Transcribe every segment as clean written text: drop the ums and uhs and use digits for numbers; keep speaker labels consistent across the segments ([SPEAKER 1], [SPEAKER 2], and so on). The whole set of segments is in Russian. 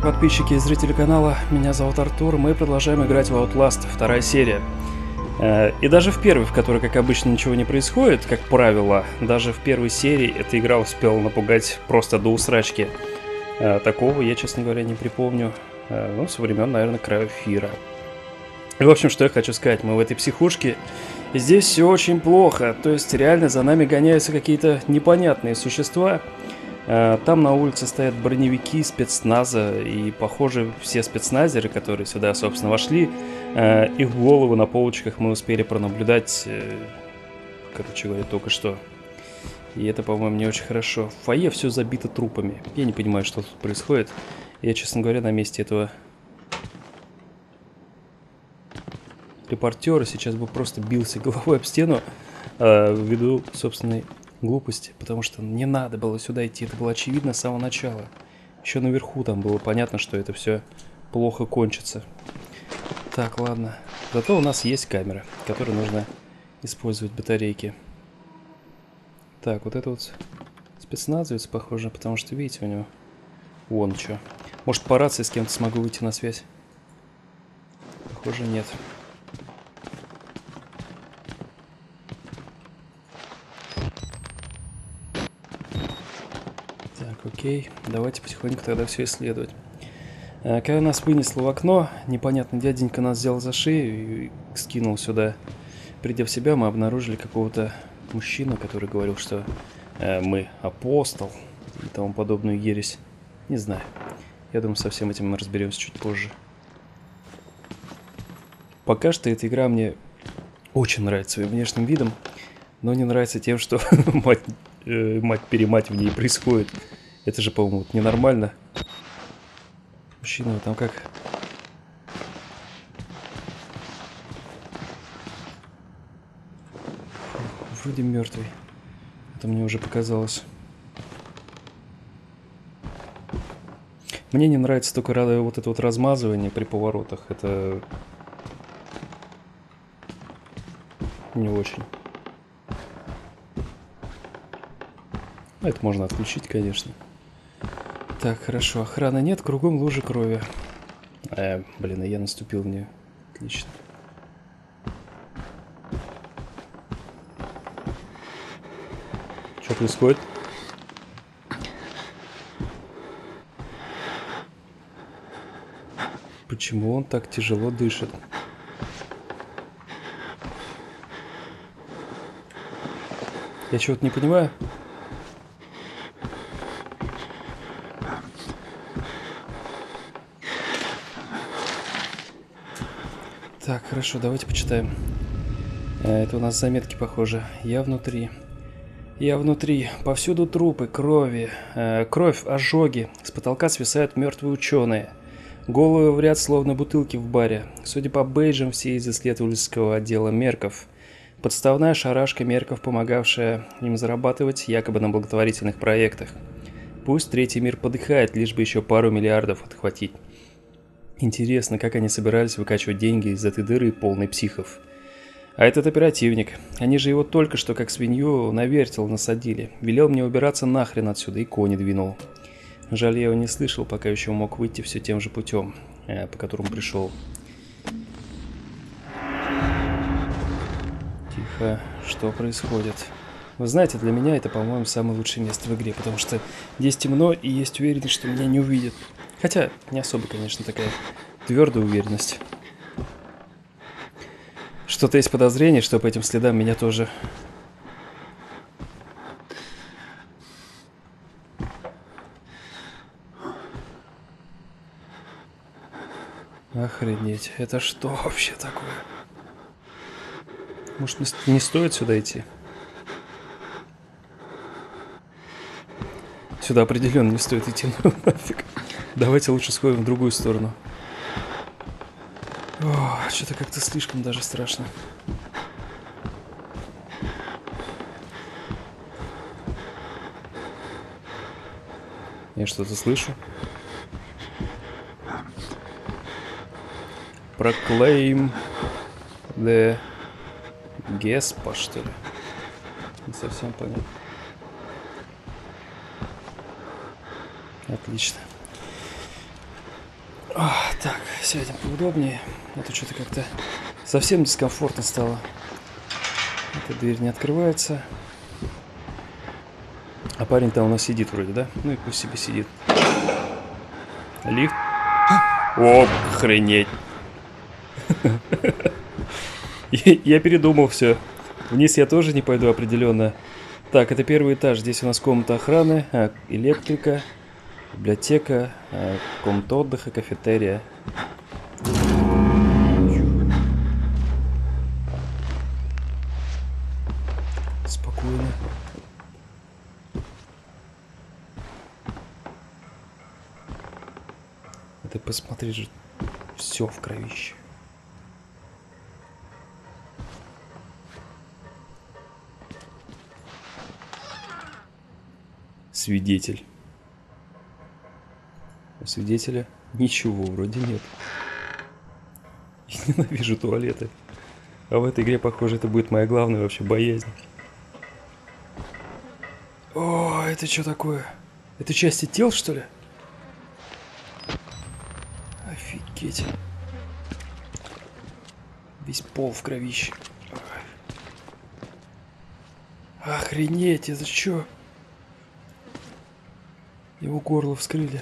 [SPEAKER 1] подписчики и зрители канала, меня зовут Артур, мы продолжаем играть в Outlast, вторая серия. И даже в первой, в которой, как обычно, ничего не происходит, как правило, даже в первой серии эта игра успела напугать просто до усрачки. Такого я, честно говоря, не припомню, ну, со времен, наверное, Крайофира. И, в общем, что я хочу сказать, мы в этой психушке, здесь все очень плохо, то есть реально за нами гоняются какие-то непонятные существа. Там на улице стоят броневики спецназа, и, похоже, все спецназеры, которые сюда, собственно, вошли, их головы на полочках мы успели пронаблюдать, короче говоря, только что. И это, по-моему, не очень хорошо. В фойе все забито трупами. Я не понимаю, что тут происходит. Я, честно говоря, на месте этого репортера сейчас бы просто бился головой об стену, ввиду собственной глупости, потому что не надо было сюда идти, это было очевидно с самого начала. Еще наверху там было понятно, что это все плохо кончится. Так, ладно. Зато у нас есть камера, которой нужно использовать батарейки. Так, вот это вот спецназовец, похоже, потому что, видите, у него вон что. Может, по рации с кем-то смогу выйти на связь? Похоже, нет. Окей, давайте потихоньку тогда все исследовать. Когда нас вынесло в окно, непонятно, дяденька нас взял за шею и скинул сюда. Придя в себя, мы обнаружили какого-то мужчину, который говорил, что мы апостол и тому подобную ересь. Не знаю. Я думаю, со всем этим мы разберемся чуть позже. Пока что эта игра мне очень нравится своим внешним видом, но не нравится тем, что мать-перемать в ней происходит. Это же, по-моему, ненормально. Мужчина, вы там как? Вроде мертвый. Это мне уже показалось. Мне не нравится только вот это вот размазывание при поворотах. Это не очень. Это можно отключить, конечно. Так, хорошо. Охраны нет, кругом лужи крови. Блин, я наступил в нее. Отлично. Что происходит? Почему он так тяжело дышит? Я чего-то не понимаю. Так, хорошо, давайте почитаем. Это у нас заметки, похоже. Я внутри. Я внутри. Повсюду трупы, кровь, ожоги. С потолка свисают мертвые ученые. Головы в ряд, словно бутылки в баре. Судя по бейджам, все из исследовательского отдела Мерков. Подставная шарашка Мерков, помогавшая им зарабатывать якобы на благотворительных проектах. Пусть третий мир подыхает, лишь бы еще пару миллиардов отхватить. Интересно, как они собирались выкачивать деньги из этой дыры полной психов. А этот оперативник, они же его только что как свинью на вертел насадили. Велел мне убираться нахрен отсюда и кони двинул. Жаль, я его не слышал, пока еще мог выйти все тем же путем, по которому пришел. Тихо, что происходит? Вы знаете, для меня это, по-моему, самое лучшее место в игре, потому что здесь темно и есть уверенность, что меня не увидят. Хотя, не особо, конечно, такая твердая уверенность. Что-то есть подозрение, что по этим следам меня тоже... Охренеть, это что вообще такое? Может, не стоит сюда идти? Сюда определенно не стоит идти, ну нафиг. Давайте лучше сходим в другую сторону. Что-то как-то слишком даже страшно. Я что-то слышу. Proclaim the Gespa, что ли? Не совсем понятно. Отлично. Так, сядем поудобнее. А то что-то как-то совсем дискомфортно стало. Эта дверь не открывается. А парень там у нас сидит вроде, да? Ну и пусть себе сидит. Лифт. О, охренеть. Я передумал все. Вниз я тоже не пойду определенно. Так, это первый этаж. Здесь у нас комната охраны, электрика, библиотека, комната отдыха, кафетерия. Спокойно. Это посмотри же, все в кровище. Свидетель. У свидетеля ничего вроде нет. Я ненавижу туалеты. А в этой игре, похоже, это будет моя главная вообще боязнь. О, это что такое? Это части тел, что ли? Офигеть. Весь пол в кровище. Охренеть, это что? Его горло вскрыли.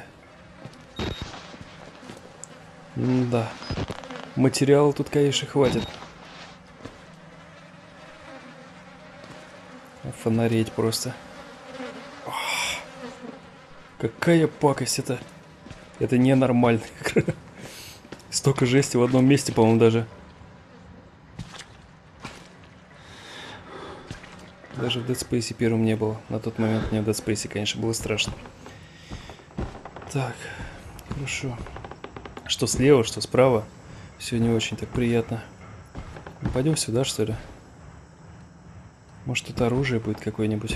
[SPEAKER 1] Да. Материала тут, конечно, хватит. Фонареть просто. Какая пакость это. Это ненормально. Столько жести в одном месте, по-моему, даже. Даже в Dead Space первым не было. На тот момент мне в Dead Space, конечно, было страшно. Так, хорошо. Что слева, что справа. Все не очень так приятно. Пойдем сюда, что ли? Может, тут оружие будет какое-нибудь?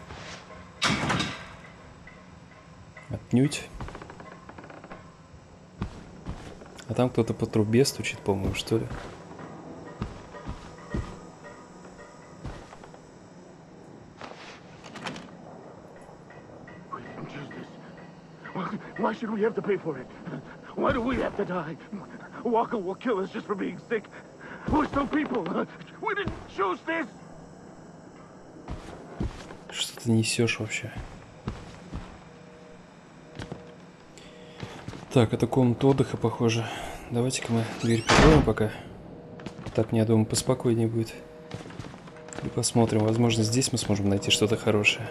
[SPEAKER 1] Отнюдь. А там кто-то по трубе стучит, по-моему, что ли?
[SPEAKER 2] Why should we have to pay for it? Why do we have to die? Walker will kill us just for being sick. We're still people. We didn't choose this.
[SPEAKER 1] Что ты несешь вообще? Так, это комната отдыха, похоже. Давайте-ка мы дверь прикроем пока. Так, мне, я думаю, поспокойнее будет. И посмотрим. Возможно, здесь мы сможем найти что-то хорошее.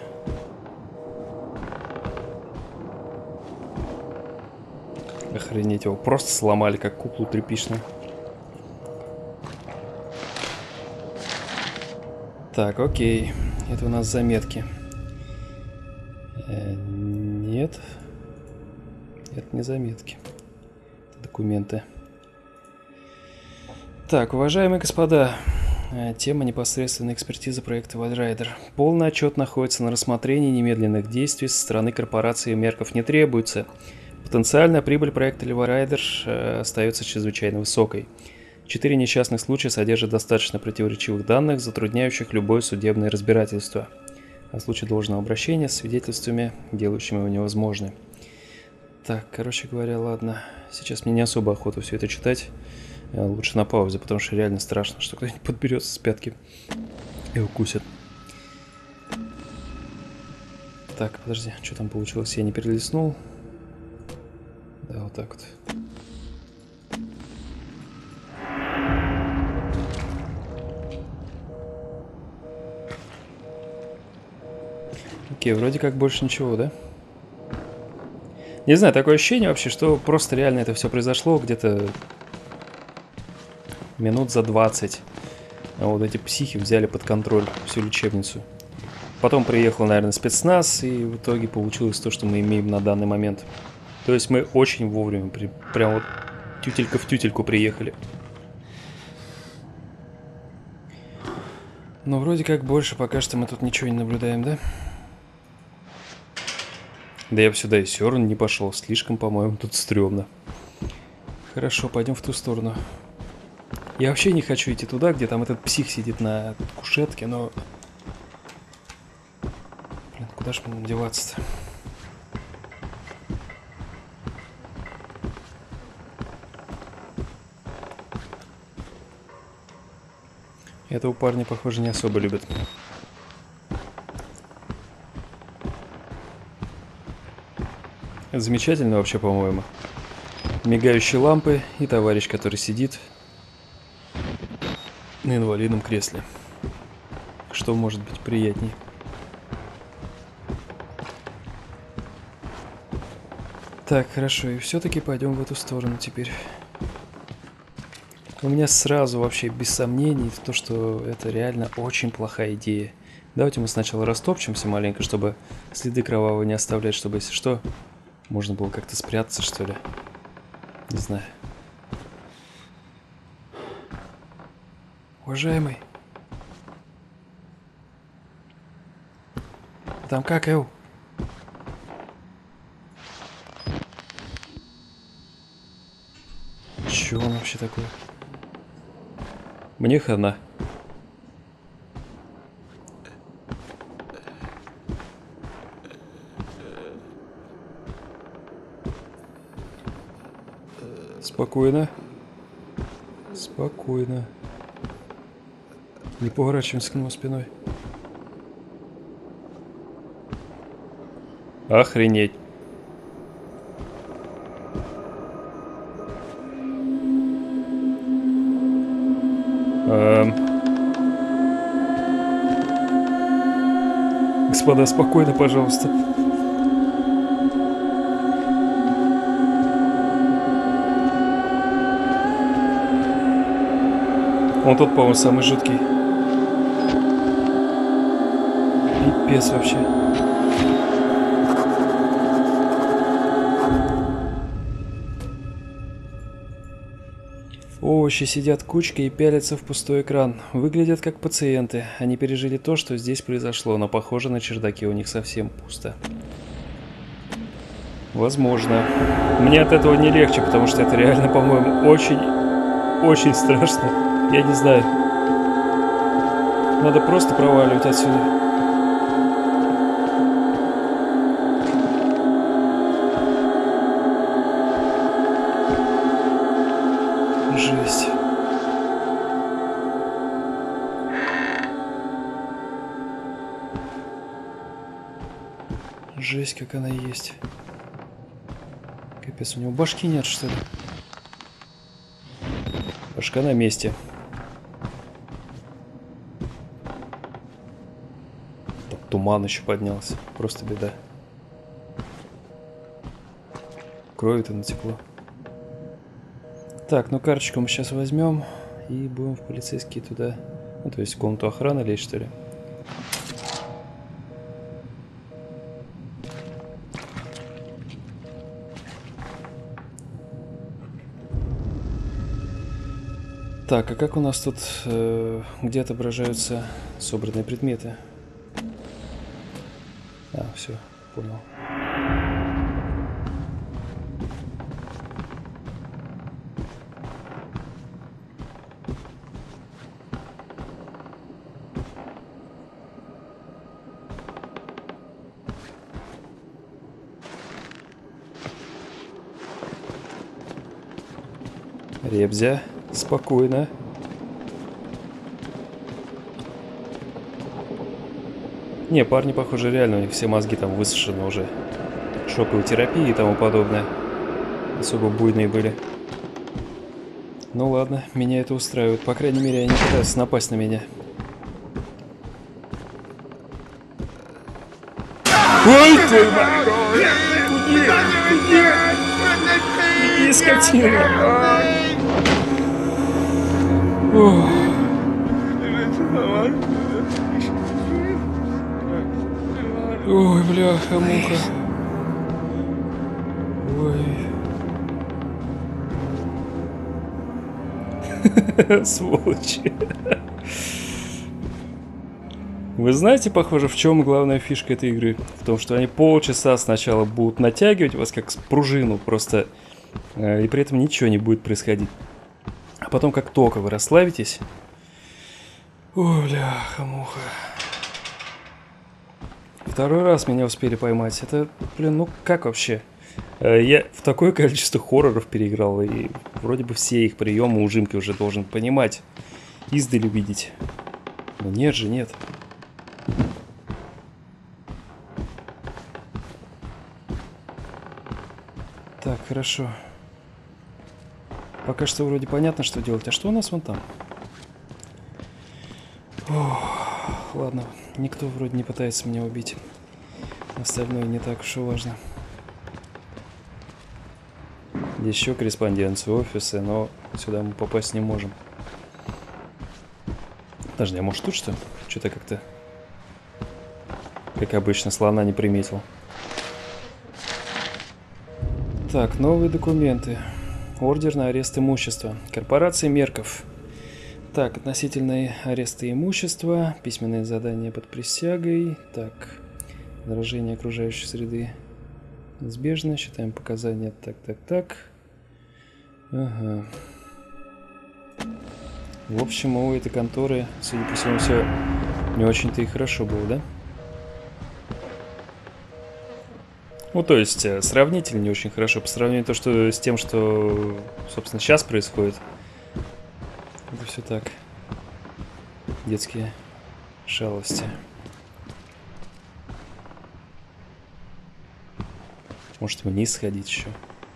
[SPEAKER 1] Охренеть, его просто сломали, как куклу тряпичную. Так, окей. Это у нас заметки. Нет. Это не заметки. Это документы. Так, уважаемые господа. Тема непосредственной экспертизы проекта Вальрайдер. Полный отчет находится на рассмотрении, немедленных действий со стороны корпорации мерков не требуется. Потенциальная прибыль проекта Вальрайдер остается чрезвычайно высокой. 4 несчастных случая содержат достаточно противоречивых данных, затрудняющих любое судебное разбирательство. О случае должного обращения с свидетельствами, делающими его невозможным. Так, короче говоря, ладно. Сейчас мне не особо охота все это читать. Лучше на паузе, потому что реально страшно, что кто-нибудь подберется с пятки и укусит. Так, подожди, что там получилось? Я не перелистнул. Да, вот так вот. Окей, вроде как больше ничего, да? Не знаю, такое ощущение вообще, что просто реально это все произошло где-то минут за 20. А вот эти психи взяли под контроль всю лечебницу. Потом приехал, наверное, спецназ, и в итоге получилось то, что мы имеем на данный момент. То есть мы очень вовремя, прям вот тютелька в тютельку приехали. Но вроде как больше пока что мы тут ничего не наблюдаем, да? Да я бы сюда и все равно не пошел. Слишком, по-моему, тут стрёмно. Хорошо, пойдем в ту сторону. Я вообще не хочу идти туда, где там этот псих сидит на кушетке, но... Блин, куда же мне деваться-то? Этого парня, похоже, не особо любят. Замечательно вообще, по-моему. Мигающие лампы и товарищ, который сидит на инвалидном кресле. Что может быть приятней? Так, хорошо, и все-таки пойдем в эту сторону теперь. У меня сразу вообще без сомнений в то, что это реально очень плохая идея. Давайте мы сначала растопчемся маленько, чтобы следы кровавые не оставлять, чтобы, если что, можно было как-то спрятаться, что ли. Не знаю. Уважаемый. Там как, Эл? Чё он вообще такое? Мне хана. Спокойно. Спокойно. Не поворачиваемся к нему спиной. Охренеть. Господа, спокойно, пожалуйста. Он тот, по-моему, самый жуткий. Пипец вообще. Овощи сидят кучкой и пялятся в пустой экран. Выглядят как пациенты. Они пережили то, что здесь произошло, но похоже, на чердаке у них совсем пусто. Возможно. Мне от этого не легче, потому что это реально, по-моему, очень страшно. Я не знаю. Надо просто проваливать отсюда. Жесть. Жесть, как она есть. Капец, у него башки нет, что ли? Башка на месте. Так, туман еще поднялся. Просто беда. Крови-то натекло. Так, ну карточку мы сейчас возьмем и будем в полицейские туда. Ну, то есть в комнату охраны лезть, что ли. Так, а как у нас тут, где отображаются собранные предметы? А, все, понял. Ребзя, спокойно. Не, парни, похоже, реально, у них все мозги там высушены уже. Шоковой терапии и тому подобное. Особо буйные были. Ну ладно, меня это устраивает. По крайней мере, они пытаются напасть на меня. Ой, твою мать! Иди, скотина! Ой, бляха-муха. Ой. Сволочи. Вы знаете, похоже, в чем главная фишка этой игры? В том, что они полчаса сначала будут натягивать вас как пружину, просто, и при этом ничего не будет происходить. А потом, как только вы расслабитесь... Ой, бляха-муха. Второй раз меня успели поймать. Это, блин, ну как вообще? Я в такое количество хорроров переиграл, и вроде бы все их приемы, ужимки уже должен понимать. издали видеть. Но нет же, нет. Так, хорошо. Пока что вроде понятно, что делать. А что у нас вон там? Ох, ладно, никто вроде не пытается меня убить. Остальное не так уж и важно. Еще корреспонденцию, офисы, но сюда мы попасть не можем. Подожди, а может тут что? Что-то как-то, как обычно, слона не приметил. Так, новые документы. Ордер на арест имущества. Корпорация Мерков. Так, относительные аресты имущества. Письменные задания под присягой. Так, заражение окружающей среды неизбежно. Считаем показания. Так. Ага. В общем, у этой конторы, судя по всему, все не очень-то и хорошо было, да? Ну, то есть, сравнительно не очень хорошо. По сравнению с тем, что, собственно, сейчас происходит. Это все так. Детские шалости. Может, вниз сходить еще?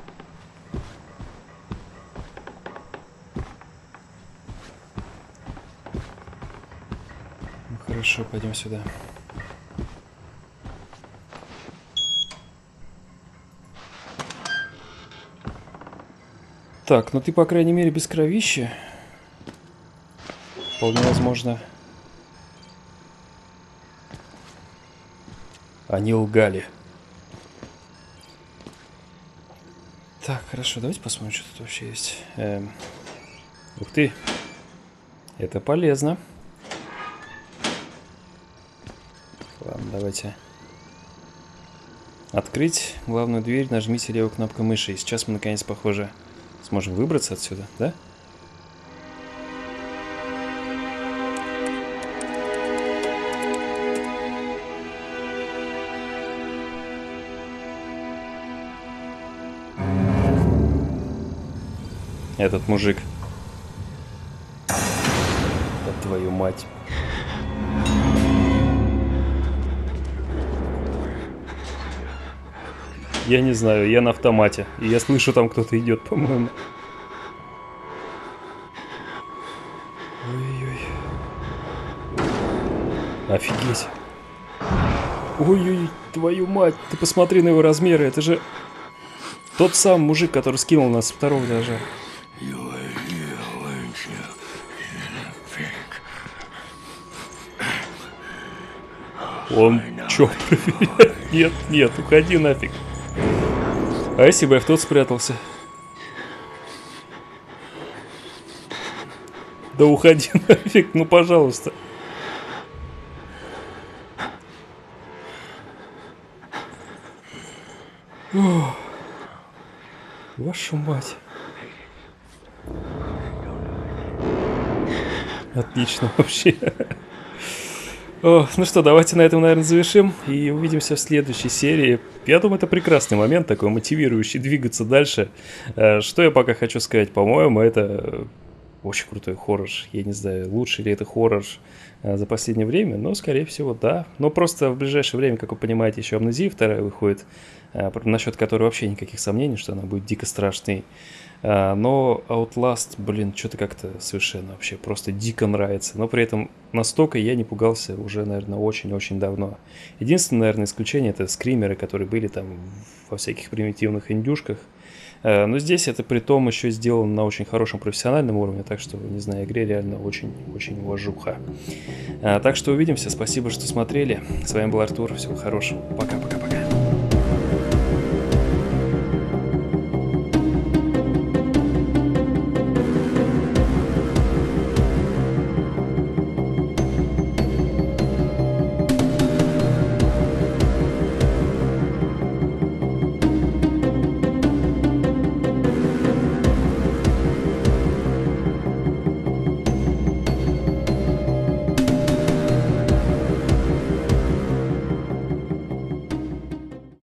[SPEAKER 1] Ну, хорошо, пойдем сюда. Так, ну ты, по крайней мере, без кровища. Вполне возможно. Они лгали. Так, хорошо, давайте посмотрим, что тут вообще есть. Ух ты. Это полезно. Ладно, давайте. Открыть главную дверь, нажмите левую кнопку мыши. И сейчас мы, наконец, похоже, сможем выбраться отсюда, да? Этот мужик. Да твою мать. Я не знаю, я на автомате. И я слышу, там кто-то идет, по-моему. Ой-ой. Офигеть. Ой-ой, твою мать. Ты посмотри на его размеры. Это же тот самый мужик, который скинул нас с второго этажа. Он чё проверяет? Нет, нет, уходи нафиг. А если бы я в тот спрятался? Да уходи нафиг, ну пожалуйста. Ох, вашу мать. Отлично вообще. О, ну что, давайте на этом, наверное, завершим. И увидимся в следующей серии. Я думаю, это прекрасный момент, такой мотивирующий двигаться дальше. Что я пока хочу сказать? По-моему, это очень крутой хоррор. Я не знаю, лучший ли это хоррор за последнее время, но, скорее всего, да. Но просто в ближайшее время, как вы понимаете, еще Амнезия 2 выходит, насчет которой вообще никаких сомнений, что она будет дико страшной. Но Outlast, блин, что-то как-то совершенно вообще просто дико нравится. Но при этом настолько я не пугался уже, наверное, очень-очень давно. Единственное, наверное, исключение — это скримеры, которые были там во всяких примитивных индюшках. Но здесь это при том еще сделано на очень хорошем профессиональном уровне, так что, не знаю, игре реально очень-очень уважуха. Так что увидимся, спасибо, что смотрели. С вами был Артур, всего хорошего, пока-пока-пока.